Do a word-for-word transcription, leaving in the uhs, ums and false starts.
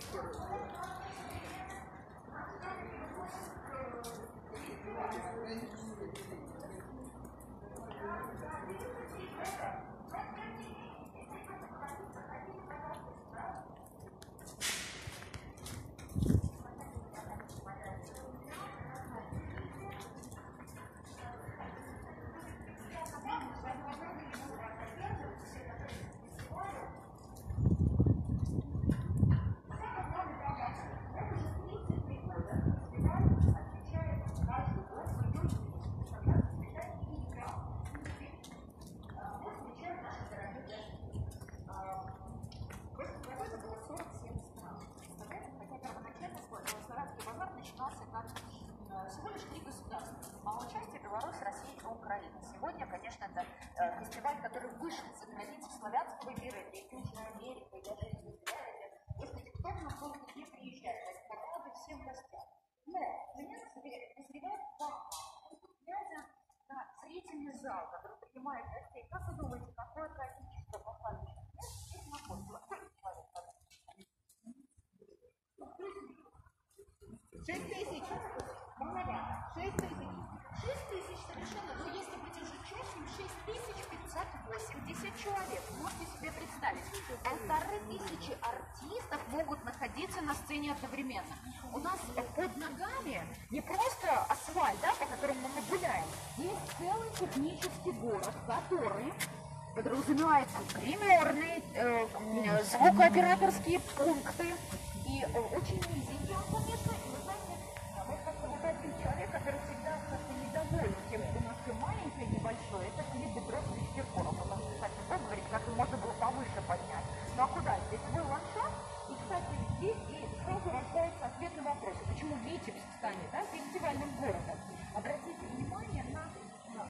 Всего лишь три государства. Мало участия Беларусь, Россия и Украина. Сегодня, конечно, это э, фестиваль, который вышел за границы славянского мира, это и Южная Америка, и даже Израиль. Господи, кто к нам только не приезжает, то есть по рады всем гостям. Но меня назревает два. Глядя на зрительный зал, который принимает гостей, как вы думаете, какое количество попали? Здесь находится. Сколько человек? Шесть тысяч. Шесть тысяч. Шесть тысяч совершенно. Но если быть уже честным, шесть тысяч пятьсот восемьдесят человек. Можете себе представить. Полторы тысячи артистов могут находиться на сцене одновременно. У нас под ногами не просто асфальт, да, по которому мы гуляем. Есть целый технический город, который подразумевает гримерные, э, звукооператорские пункты и э, очень низенькие, конечно. И вы знаете, вот как-то вот один человек, который всегда как-то недоволен тем, что у нас все маленькое и небольшое, это Филипп Бедрович Киркоров. Он нам, кстати, говорит, как и можно было повыше поднять. Ну а куда? Здесь был ландшафт, и, кстати, здесь и сразу рождается ответ на вопрос, почему Витебск станет, да, фестивальным городом. Обратите внимание на